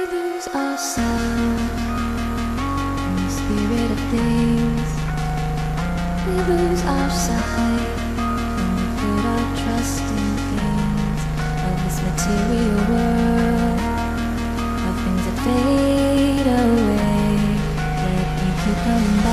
lose ourselves in the spirit of things. We lose our sight when we put our trust in things of this material world, of things that fade away, yet we keep coming back.